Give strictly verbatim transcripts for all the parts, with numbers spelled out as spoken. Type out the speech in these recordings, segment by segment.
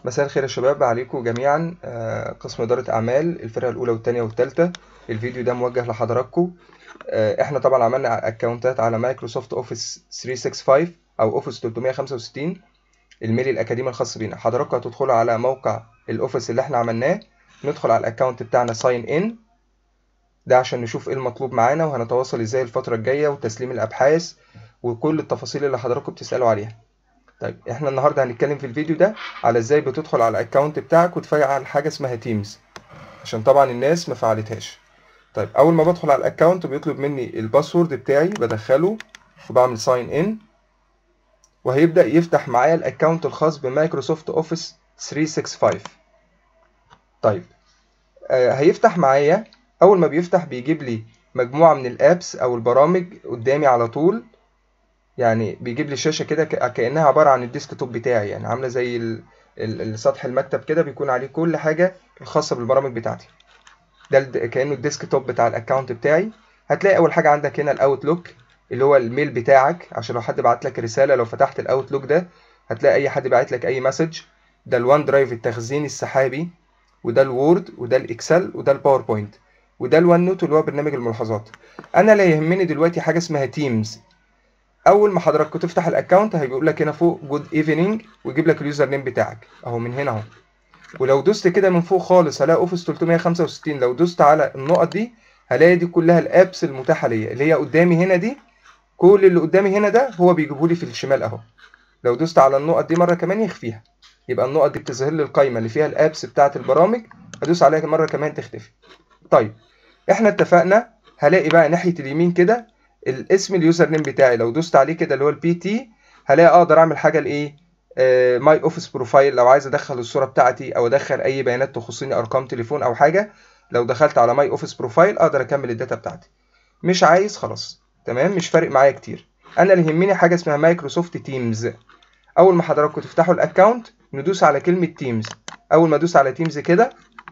مساء الخير يا شباب عليكم جميعا. آه، قسم إدارة أعمال الفرقة الأولى والثانية والثالثة. الفيديو ده موجه لحضراتكم. آه، احنا طبعا عملنا أكونتات على مايكروسوفت أوفيس ثلاثمية وخمسة وستين أو أوفيس ثلاثمية وخمسة وستين، الميل الأكاديمي الخاص بينا. حضراتكم هتدخلوا على موقع الأوفيس اللي احنا عملناه، ندخل على الأكونت بتاعنا ساين إن، ده عشان نشوف ايه المطلوب معانا وهنتواصل ازاي الفترة الجاية وتسليم الأبحاث وكل التفاصيل اللي حضراتكم بتسألوا عليها. طيب احنا النهارده هنتكلم في الفيديو ده على ازاي بتدخل على الاكونت بتاعك وتفعل حاجه اسمها تيمز، عشان طبعا الناس ما فعلتهاش. طيب اول ما بدخل على الاكونت بيطلب مني الباسورد بتاعي، بدخله وبعمل ساين ان، وهيبدا يفتح معايا الاكونت الخاص بمايكروسوفت اوفيس ثلاثمية وخمسة وستين. طيب آه هيفتح معايا. اول ما بيفتح بيجيب لي مجموعه من الابس او البرامج قدامي على طول، يعني بيجيب لي شاشه كده كانها عباره عن الديسك توب بتاعي، يعني عامله زي ال- ال- السطح المكتب كده، بيكون عليه كل حاجه الخاصه بالبرامج بتاعتي. ده الد- كانه الديسك توب بتاع الاكونت بتاعي. هتلاقي اول حاجه عندك هنا الاوتلوك اللي هو الميل بتاعك، عشان لو حد بعت لك رساله، لو فتحت الاوتلوك ده هتلاقي اي حد بعت لك اي مسج. ده الوان درايف التخزين السحابي، وده الوورد، وده الاكسل، وده الباوربوينت، وده الوان نوت اللي هو برنامج الملاحظات. انا لا يهمني دلوقتي حاجه اسمها تيمز. اول ما حضرتك تفتح الاكونت هيقول لك هنا فوق جود ايفنينج، ويجيب لك اليوزر نيم بتاعك اهو من هنا اهو. ولو دوست كده من فوق خالص هلاقي اوفيس ثلاثمية وخمسة وستين. لو دوست على النقط دي هلاقي دي كلها الابس المتاحه ليا اللي هي قدامي هنا دي. كل اللي قدامي هنا ده هو بيجيبه لي في الشمال اهو. لو دوست على النقط دي مره كمان يخفيها، يبقى النقط دي بتظهر لي القائمه اللي فيها الابس بتاعه البرامج. هدوس عليها مره كمان تختفي. طيب احنا اتفقنا. هلاقي بقى ناحيه اليمين كده الاسم اليوزر نيم بتاعي، لو دوست عليه كده اللي هو البي تي هلاقي اقدر اعمل حاجه لايه، ماي اوفيس بروفايل. لو عايز ادخل الصوره بتاعتي او ادخل اي بيانات تخصني، ارقام تليفون او حاجه، لو دخلت على ماي اوفيس بروفايل اقدر اكمل الداتا بتاعتي. مش عايز خلاص تمام، مش فارق معايا كتير. انا اللي يهمني حاجه اسمها مايكروسوفت تيمز. اول ما حضراتكم تفتحوا الاكونت ندوس على كلمه تيمز. اول ما ادوس على تيمز كده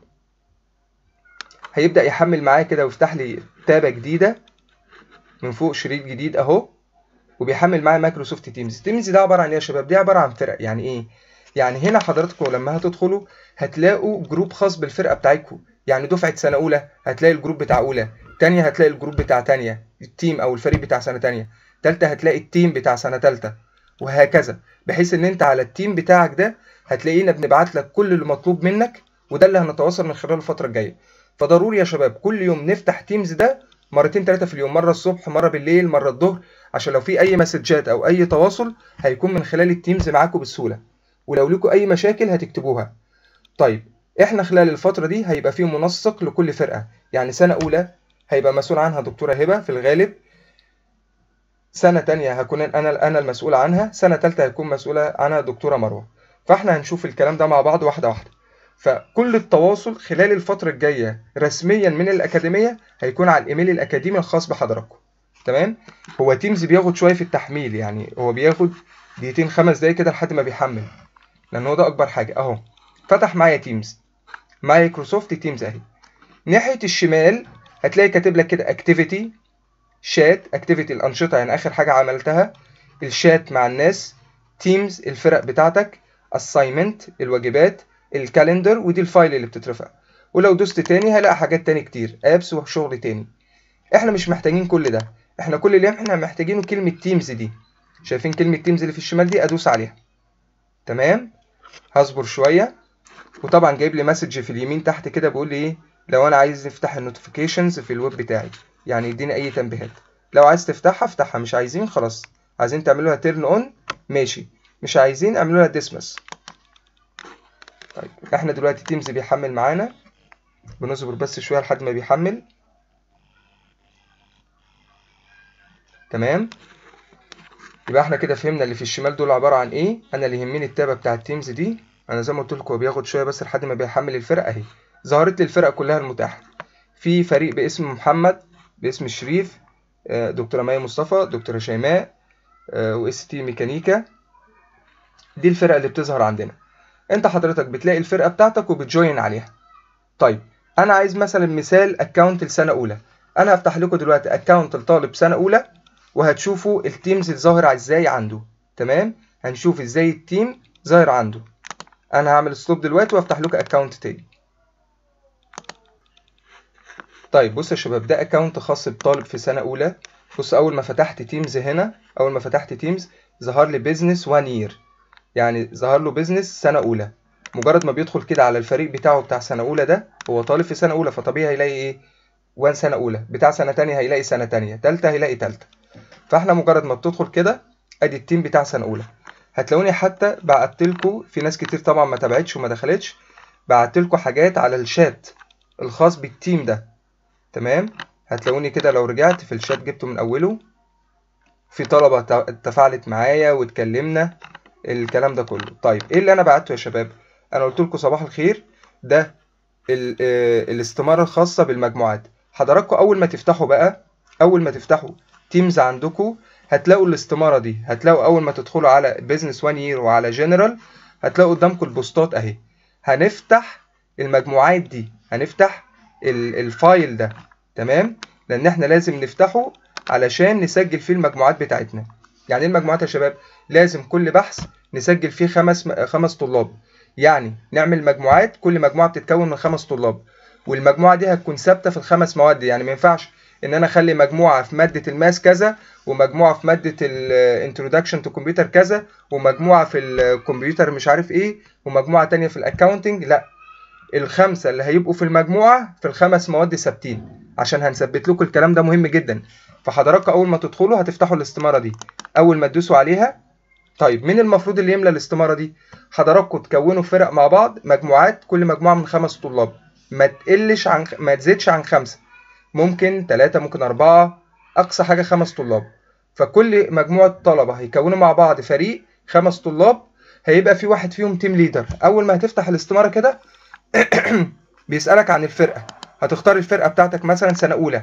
هيبدا يحمل معايا كده ويفتح لي تابه جديده من فوق، شريط جديد اهو، وبيحمل معايا مايكروسوفت تيمز. تيمز ده عباره عن ايه يا شباب؟ دي عباره عن فرق. يعني ايه؟ يعني هنا حضراتكم لما هتدخلوا هتلاقوا جروب خاص بالفرقه بتاعتكم. يعني دفعه سنه اولى هتلاقي الجروب بتاع اولى، تانية هتلاقي الجروب بتاع تانية، التيم او الفريق بتاع سنه تانية، تالتة هتلاقي التيم بتاع سنه تالتة، وهكذا. بحيث ان انت على التيم بتاعك ده هتلاقينا بنبعت لك كل اللي مطلوب منك، وده اللي هنتواصل من خلاله الفتره الجايه. فضروري يا شباب كل يوم نفتح تيمز ده مرتين ثلاثه في اليوم، مره الصبح، مره بالليل، مره الظهر، عشان لو في اي مسجات او اي تواصل هيكون من خلال التيمز معاكم بسهوله. ولو لكم اي مشاكل هتكتبوها. طيب احنا خلال الفتره دي هيبقى في منسق لكل فرقه. يعني سنه اولى هيبقى مسؤول عنها دكتوره هبه في الغالب، سنه تانية هكون انا انا المسؤول عنها، سنه تالتة هتكون مسؤوله عنها دكتوره مروه. فاحنا هنشوف الكلام ده مع بعض واحده واحده. فكل التواصل خلال الفتره الجايه رسميا من الاكاديميه هيكون على الايميل الاكاديمي الخاص بحضراتكم. تمام. هو تيمز بياخد شويه في التحميل، يعني هو بياخد دقيقتين خمس دقايق كده لحد ما بيحمل، لان هو ده اكبر حاجه اهو. فتح معايا تيمز، مايكروسوفت تيمز اهي. ناحيه الشمال هتلاقي كاتب لك كده اكتيفيتي، شات، اكتيفيتي الانشطه يعني اخر حاجه عملتها، الشات مع الناس، تيمز الفرق بتاعتك، اساينمنت الواجبات، الكالندر، ودي الفايل اللي بتترفع. ولو دوست تاني هلاقي حاجات تاني كتير، ابس وشغل تاني. احنا مش محتاجين كل ده، احنا كل اللي احنا محتاجينه كلمه تيمز دي. شايفين كلمه تيمز اللي في الشمال دي؟ ادوس عليها. تمام. هصبر شويه. وطبعا جايب لي مسج في اليمين تحت كده بيقول لي ايه، لو انا عايز افتح النوتيفيكيشنز في الويب بتاعي، يعني يديني اي تنبيهات. لو عايز تفتحها افتحها، مش عايزين خلاص. عايزين تعملوها تيرن اون ماشي، مش عايزين اعملوا لها ديسمس. طيب احنا دلوقتي تيمز بيحمل معانا، بنصبر بس شويه لحد ما بيحمل. تمام. يبقى احنا كده فهمنا اللي في الشمال دول عباره عن ايه. انا اللي يهمني التابه بتاع التيمز دي. انا زي ما قلت لكم هو بياخد شويه بس لحد ما بيحمل الفرقه اهي. ظهرت لي الفرقه كلها المتاحه. في فريق باسم محمد، باسم الشريف، دكتوره مي مصطفى، دكتوره شيماء، واس تي ميكانيكا. دي الفرقه اللي بتظهر عندنا. انت حضرتك بتلاقي الفرقه بتاعتك وبتجوين عليها. طيب انا عايز مثلا مثال اكونت لسنه اولى. انا هفتح لكم دلوقتي اكونت لطالب سنه اولى، وهتشوفوا التيمز الظاهر ازاي عنده. تمام. هنشوف ازاي التيم ظاهر عنده. انا هعمل ستوب دلوقتي وافتح لكم اكونت تاني. طيب بص يا شباب، ده اكونت خاص بطالب في سنه اولى. بص اول ما فتحت تيمز هنا، اول ما فتحت تيمز ظهر لي بيزنس وان يير، يعني ظهر له بيزنس سنه اولى. مجرد ما بيدخل كده على الفريق بتاعه بتاع سنه اولى، ده هو طالب في سنه اولى فطبيعي هيلاقي ايه؟ وان سنه اولى، بتاع سنه تانية هيلاقي سنه تانية، تالتة هيلاقي تالتة. فاحنا مجرد ما بتدخل كده ادي التيم بتاع سنه اولى. هتلاقوني حتى بعت لكم، في ناس كتير طبعا ما تابعتش وما دخلتش، بعت لكم حاجات على الشات الخاص بالتيم ده. تمام، هتلاقوني كده لو رجعت في الشات جبته من اوله، في طلبه تفاعلت معايا واتكلمنا الكلام ده كله. طيب ايه اللي انا بعته يا شباب؟ انا قلت لكم صباح الخير، ده الاستماره الخاصه بالمجموعات. حضراتكم اول ما تفتحوا بقى، اول ما تفتحوا تيمز عندكم هتلاقوا الاستماره دي، هتلاقوا اول ما تدخلوا على بيزنس وان يير وعلى جنرال هتلاقوا قدامكم البوستات اهي. هنفتح المجموعات دي، هنفتح الفايل ده. تمام، لان احنا لازم نفتحه علشان نسجل فيه المجموعات بتاعتنا. يعني ايه المجموعات يا شباب؟ لازم كل بحث نسجل فيه خمس خمس طلاب، يعني نعمل مجموعات، كل مجموعه بتتكون من خمس طلاب، والمجموعه دي هتكون ثابته في الخمس مواد. يعني ما ينفعش ان انا اخلي مجموعه في ماده الماس كذا، ومجموعه في ماده الانترودكشن تو كمبيوتر كذا، ومجموعه في الكمبيوتر مش عارف ايه، ومجموعه تانية في الاكاونتنج. لا، الخمسه اللي هيبقوا في المجموعه في الخمس مواد ثابتين، عشان هنثبت لكم الكلام ده مهم جدا. فحضراتكم اول ما تدخلوا هتفتحوا الاستماره دي، اول ما تدوسوا عليها. طيب مين المفروض اللي يملى الاستماره دي؟ حضراتكم تكونوا فرق مع بعض، مجموعات، كل مجموعه من خمس طلاب، ما تقلش عن ما تزيدش عن خمسه، ممكن ثلاثه، ممكن اربعه، اقصى حاجه خمس طلاب. فكل مجموعه طلبه هيكونوا مع بعض فريق خمس طلاب، هيبقى في واحد فيهم تيم ليدر. اول ما هتفتح الاستماره كده بيسألك عن الفرقة، هتختار الفرقة بتاعتك مثلا سنة أولى.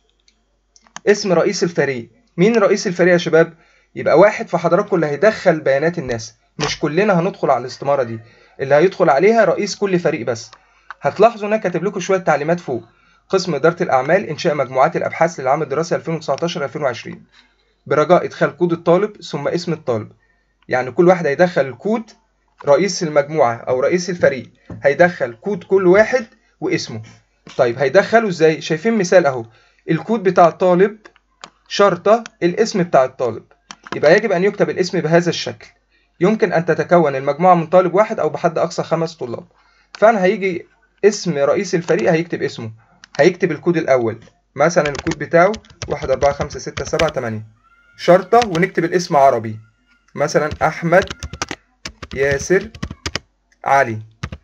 اسم رئيس الفريق، مين رئيس الفريق يا شباب؟ يبقى واحد في حضراتكم اللي هيدخل بيانات الناس، مش كلنا هندخل على الاستمارة دي، اللي هيدخل عليها رئيس كل فريق بس. هتلاحظوا ان انا كاتب لكم شوية تعليمات فوق. قسم إدارة الأعمال إنشاء مجموعات الأبحاث للعام الدراسي ألفين وتسعتاشر ألفين وعشرين برجاء إدخال كود الطالب ثم اسم الطالب. يعني كل واحد هيدخل الكود، رئيس المجموعة أو رئيس الفريق هيدخل كود كل واحد واسمه. طيب هيدخله ازاي؟ شايفين مثال اهو، الكود بتاع الطالب شرطة الاسم بتاع الطالب، يبقى يجب ان يكتب الاسم بهذا الشكل. يمكن ان تتكون المجموعة من طالب واحد او بحد اقصى خمس طلاب. فانا هيجي اسم رئيس الفريق هيكتب اسمه، هيكتب الكود الاول، مثلا الكود بتاعه واحد أربعة خمسة ستة سبعة تمانية شرطة، ونكتب الاسم عربي مثلا احمد ياسر علي.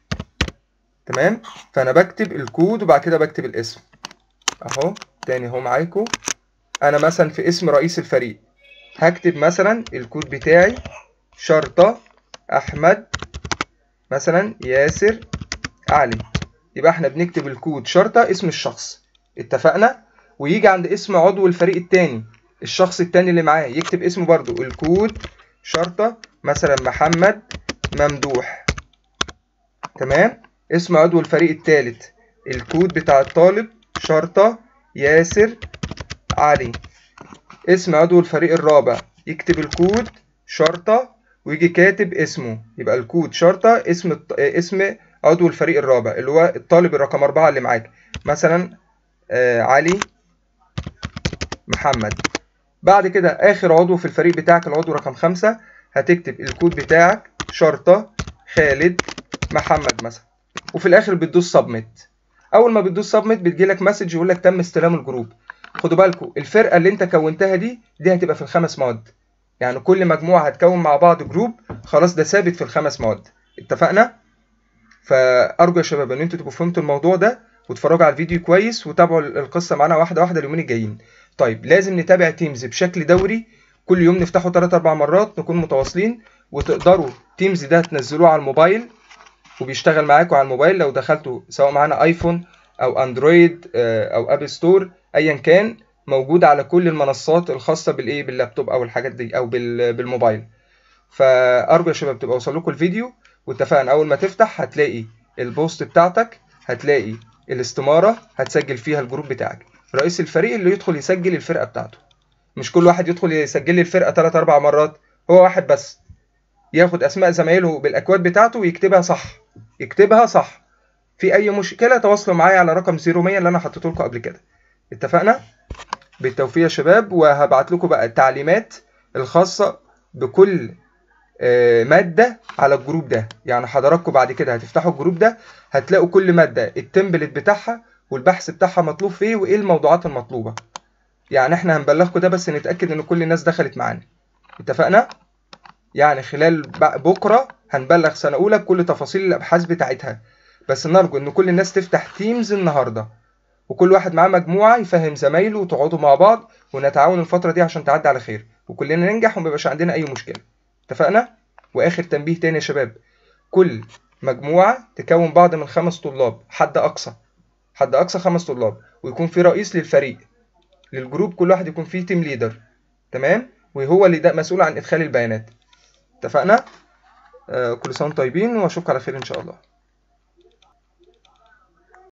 تمام، فانا بكتب الكود وبعد كده بكتب الاسم اهو تاني اهو معاكم. انا مثلا في اسم رئيس الفريق هكتب مثلا الكود بتاعي شرطة احمد مثلا ياسر علي. يبقى احنا بنكتب الكود شرطة اسم الشخص، اتفقنا؟ ويجي عند اسم عضو الفريق التاني، الشخص التاني اللي معاه يكتب اسمه برضو الكود شرطة مثلا محمد ممدوح. تمام، اسم عضو الفريق الثالث الكود بتاع الطالب شرطة ياسر علي. اسم عضو الفريق الرابع يكتب الكود شرطة ويجي كاتب اسمه، يبقى الكود شرطة اسم الط... اسم عضو الفريق الرابع اللي هو الطالب الرقم أربعة اللي معاك مثلا آه علي محمد. بعد كده آخر عضو في الفريق بتاعك العضو رقم خمسة هتكتب الكود بتاعك شرطة خالد محمد مثلا، وفي الاخر بتدوس سبميت. اول ما بتدوس سبميت بتجيلك مسج يقول لك تم استلام الجروب. خدوا بالكم الفرقه اللي انت كونتها دي دي هتبقى في الخمس مواد، يعني كل مجموعه هتكون مع بعض جروب، خلاص ده ثابت في الخمس مواد، اتفقنا؟ فارجو يا شباب ان انتوا تبقوا فهمتوا الموضوع ده وتتفرجوا على الفيديو كويس وتابعوا القصه معانا واحده واحده اليومين الجايين. طيب لازم نتابع تيمز بشكل دوري، كل يوم نفتحه ثلاث أربع مرات نكون متواصلين، وتقدروا تيمز ده تنزلوه على الموبايل وبيشتغل معاكم على الموبايل لو دخلتوا سواء معانا ايفون او اندرويد او ابل ستور ايا كان، موجود على كل المنصات الخاصه بالايه باللابتوب او الحاجات دي او بالموبايل. فارجو يا شباب تبقى وصل لكم الفيديو، واتفقنا اول ما تفتح هتلاقي البوست بتاعتك، هتلاقي الاستماره هتسجل فيها الجروب بتاعك، رئيس الفريق اللي يدخل يسجل الفرقه بتاعته. مش كل واحد يدخل يسجل لي الفرقه ثلاث أربع مرات، هو واحد بس ياخد اسماء زمايله بالاكواد بتاعته ويكتبها صح، يكتبها صح. في اي مشكله تواصلوا معايا على رقم صفر مية اللي انا حطيته لكم قبل كده. اتفقنا؟ بالتوفيق يا شباب. وهبعت لكم بقى التعليمات الخاصه بكل ماده على الجروب ده. يعني حضراتكم بعد كده هتفتحوا الجروب ده هتلاقوا كل ماده التمبلت بتاعها والبحث بتاعها مطلوب فيه وايه الموضوعات المطلوبه. يعني احنا هنبلغكم ده بس نتاكد ان كل الناس دخلت معانا. اتفقنا؟ يعني خلال بكره هنبلغ سنه اولى بكل تفاصيل الابحاث بتاعتها. بس نرجو ان كل الناس تفتح تيمز النهارده وكل واحد معاه مجموعه يفهم زمايله وتقعدوا مع بعض ونتعاون الفتره دي عشان تعدي على خير وكلنا ننجح وما يبقاش عندنا اي مشكله. اتفقنا؟ واخر تنبيه تاني يا شباب، كل مجموعه تكون بعض من خمس طلاب، حد اقصى حد اقصى خمس طلاب، ويكون في رئيس للفريق للجروب، كل واحد يكون فيه تيم ليدر. تمام؟ وهو اللي ده مسؤول عن ادخال البيانات. اتفقنا؟ آه كل سنه وانتم طيبين واشوفكم على خير ان شاء الله.